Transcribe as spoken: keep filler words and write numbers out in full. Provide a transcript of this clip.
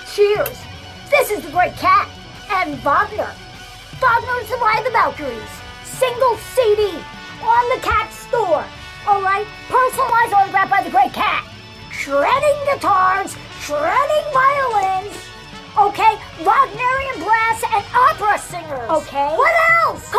Cheers! This is the Great Cat and Wagner. Wagner's the Ride of the Valkyries. Single C D on the Cat store. Alright? Personalized autograph by the Great Cat. Shredding guitars, shredding violins. Okay? Wagnerian brass and opera singers. Okay? What else?